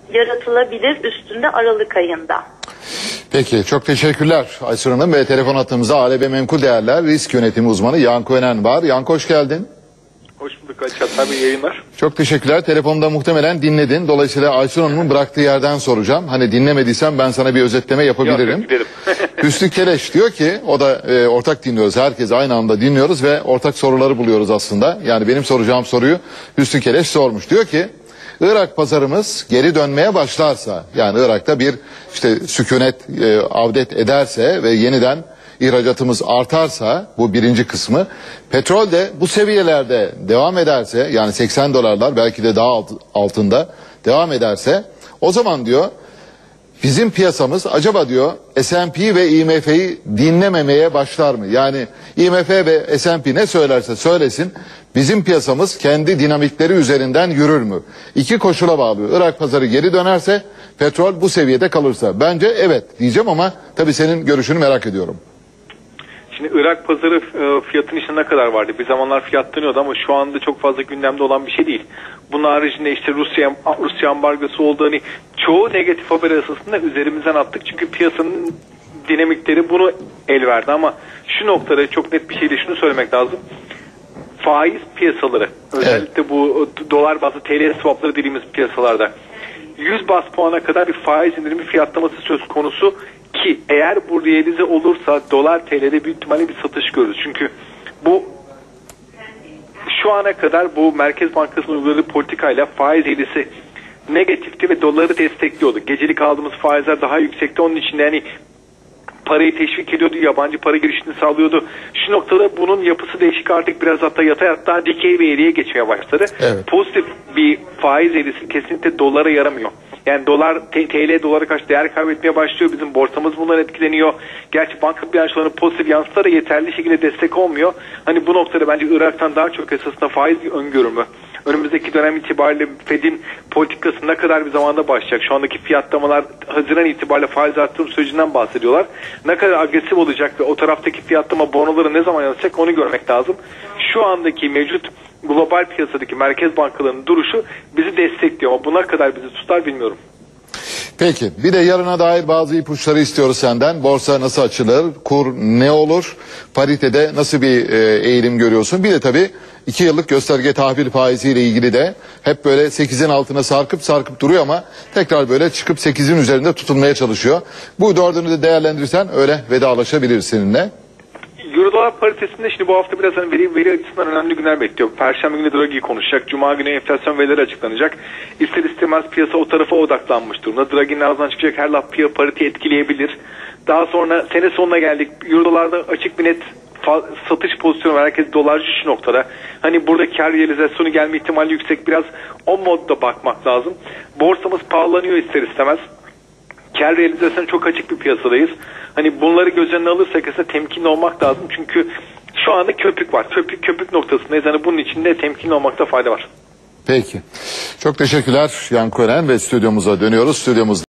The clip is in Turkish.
yaratılabilir üstünde Aralık ayında. Peki, çok teşekkürler Aysun Hanım ve telefon hattımızda ALB Menkul Değerler Risk Yönetimi Uzmanı Yanko Önen var. Yanko, hoş geldin. Hoş bulduk Ayşat abi, yayınlar. Çok teşekkürler. Telefonda muhtemelen dinledin. Dolayısıyla Aysun Hanım'ın bıraktığı yerden soracağım. Hani dinlemediysen ben sana bir özetleme yapabilirim. Yok, Hüsnü Keleş diyor ki, o da ortak dinliyoruz. Herkes aynı anda dinliyoruz ve ortak soruları buluyoruz aslında. Yani benim soracağım soruyu Hüsnü Keleş sormuş. Diyor ki, Irak pazarımız geri dönmeye başlarsa, yani Irak'ta bir işte sükunet avdet ederse ve yeniden İhracatımız artarsa, bu birinci kısmı, petrol de bu seviyelerde devam ederse, yani 80 dolarlar belki de daha altında devam ederse, o zaman diyor bizim piyasamız acaba diyor S&P ve IMF'yi dinlememeye başlar mı? Yani IMF ve S&P ne söylerse söylesin bizim piyasamız kendi dinamikleri üzerinden yürür mü? İki koşula bağlıyor. Irak pazarı geri dönerse, petrol bu seviyede kalırsa. Bence evet diyeceğim ama tabii senin görüşünü merak ediyorum. Şimdi Irak pazarı fiyatın içinde ne kadar vardı? Bir zamanlar fiyatlanıyordu ama şu anda çok fazla gündemde olan bir şey değil. Bunun haricinde işte Rusya ambargosu oldu. Hani çoğu negatif haber esasında üzerimizden attık. Çünkü piyasanın dinamikleri bunu el verdi ama şu noktada çok net bir şeyle şunu söylemek lazım. Faiz piyasaları, özellikle bu dolar bazlı TL swapları dediğimiz piyasalarda 100 bas puana kadar bir faiz indirimi fiyatlaması söz konusu ki eğer bu realize olursa dolar TL'de büyük ihtimalle bir satış görürüz. Çünkü bu şu ana kadar bu Merkez Bankası'nın uyguladığı politikayla faiz eğrisi negatifti ve doları destekliyordu. Gecelik aldığımız faizler daha yüksekti. Onun için yani parayı teşvik ediyordu, yabancı para girişini sağlıyordu. Şu noktada bunun yapısı değişik, artık biraz hatta yatay hatta dikey bir eğriye geçmeye başladı. Evet. Pozitif bir faiz eğrisi kesinlikle dolara yaramıyor. Yani dolar, TL dolara karşı değer kaybetmeye başlıyor. Bizim borsamız bundan etkileniyor. Gerçi banka bilançolarının pozitif yansıtları yeterli şekilde destek olmuyor. Hani bu noktada bence Irak'tan daha çok esasında faiz öngörümü. Önümüzdeki dönem itibariyle Fed'in politikası ne kadar bir zamanda başlayacak? Şu andaki fiyatlamalar Haziran itibariyle faiz arttırım sürecinden bahsediyorlar. Ne kadar agresif olacak ve o taraftaki fiyatlama bonoları ne zaman yansıyacak onu görmek lazım. Şu andaki mevcut global piyasadaki merkez bankalarının duruşu bizi destekliyor ama buna kadar bizi tutar bilmiyorum. Peki, bir de yarına dair bazı ipuçları istiyoruz senden. Borsa nasıl açılır, kur ne olur, paritede nasıl bir eğilim görüyorsun? Bir de tabii 2 yıllık gösterge tahvil faiziyle ilgili de hep böyle 8'in altına sarkıp duruyor ama tekrar böyle çıkıp 8'in üzerinde tutunmaya çalışıyor. Bu dördünü de değerlendirirsen öyle vedalaşabiliriz seninle. Euro-dolar paritesinde şimdi bu hafta biraz hani veri açısından önemli günler bekliyor. Perşembe günü Draghi konuşacak. Cuma günü enflasyon verileri açıklanacak. İster istemez piyasa o tarafa odaklanmış durumda. Draghi'nin ağzından çıkacak her laf pariteyi etkileyebilir. Daha sonra sene sonuna geldik. Euro-dolarda açık bir net satış pozisyonu var. Herkes dolarcı şu noktada. Hani burada kar realizasyonu gelme ihtimali yüksek. Biraz o modda bakmak lazım. Borsamız pahalanıyor ister istemez. Kar realizasyonu çok açık bir piyasadayız. Hani bunları göz önüne alırsak ise temkinli olmak lazım. Çünkü şu anda köpük var. Köpük noktasındayız. Yani bunun için de temkinli olmakta fayda var. Peki. Çok teşekkürler Yanko Önen ve stüdyomuza dönüyoruz. Stüdyomuzda